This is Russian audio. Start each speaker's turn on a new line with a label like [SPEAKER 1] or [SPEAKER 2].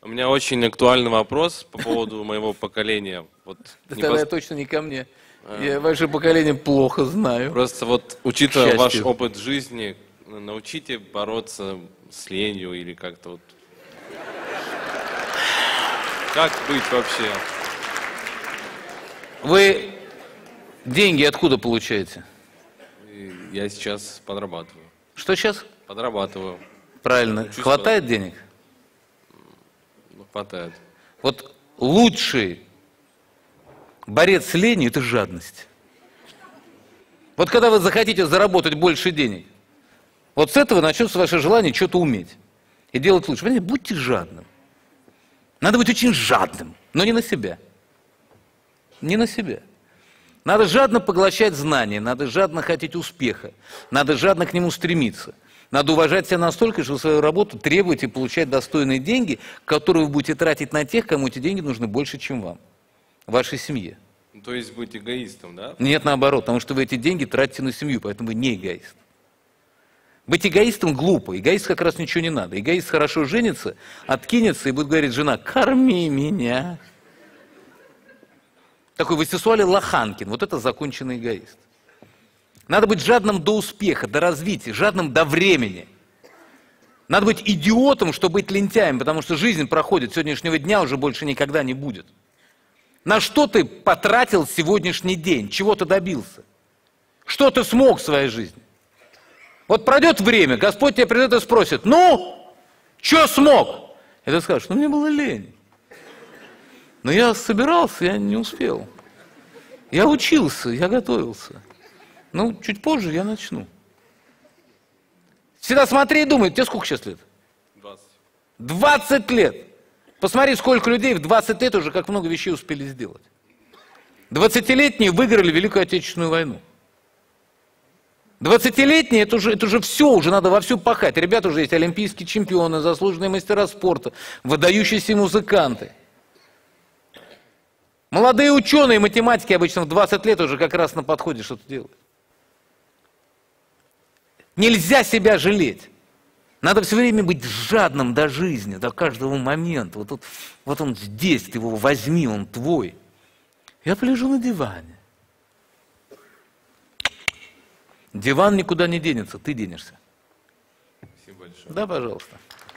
[SPEAKER 1] У меня очень актуальный вопрос по поводу моего поколения. Вот
[SPEAKER 2] Тогда точно не ко мне. Я ваше поколение плохо знаю.
[SPEAKER 1] Просто вот, учитывая ваш опыт жизни, научите бороться с ленью или как-то вот... Как быть вообще?
[SPEAKER 2] Вы деньги откуда получаете?
[SPEAKER 1] Я сейчас подрабатываю.
[SPEAKER 2] Что сейчас?
[SPEAKER 1] Подрабатываю.
[SPEAKER 2] Правильно.
[SPEAKER 1] Учусь
[SPEAKER 2] Хватает денег?
[SPEAKER 1] Ну, хватает.
[SPEAKER 2] Вот лучший борец с ленью – это жадность. Вот когда вы захотите заработать больше денег, вот с этого начнется ваше желание что-то уметь и делать лучше. Понимаете, будьте жадным. Надо быть очень жадным, но не на себя. Не на себя. Надо жадно поглощать знания, надо жадно хотеть успеха, надо жадно к нему стремиться. Надо уважать себя настолько, что свою работу требовать и получать достойные деньги, которые вы будете тратить на тех, кому эти деньги нужны больше, чем вам, вашей семье.
[SPEAKER 1] То есть быть эгоистом, да?
[SPEAKER 2] Нет, наоборот, потому что вы эти деньги тратите на семью, поэтому вы не эгоист. Быть эгоистом глупо, эгоист как раз ничего не надо. Эгоист хорошо женится, откинется и будет говорить: жена, корми меня. Такой Васисуали Лоханкин, вот это законченный эгоист. Надо быть жадным до успеха, до развития, жадным до времени. Надо быть идиотом, чтобы быть лентяем, потому что жизнь проходит, сегодняшнего дня уже больше никогда не будет. На что ты потратил сегодняшний день? Чего ты добился? Что ты смог в своей жизни? Вот пройдет время, Господь тебя придет и спросит: ну, что смог? И ты скажешь: ну, мне было лень. Но я собирался, я не успел. Я учился, я готовился. Ну, чуть позже я начну. Всегда смотри и думай: тебе сколько сейчас лет?
[SPEAKER 1] 20.
[SPEAKER 2] 20 лет! Посмотри, сколько людей в 20 лет уже как много вещей успели сделать. 20-летние выиграли Великую Отечественную войну. 20-летние, это уже все, уже надо вовсю пахать. Ребята уже есть олимпийские чемпионы, заслуженные мастера спорта, выдающиеся музыканты. Молодые ученые, математики обычно в 20 лет уже как раз на подходе что-то делают. Нельзя себя жалеть. Надо все время быть жадным до жизни, до каждого момента. Вот он здесь, ты его возьми, он твой. Я полежу на диване. Диван никуда не денется, ты денешься.
[SPEAKER 1] Спасибо большое.
[SPEAKER 2] Да, пожалуйста.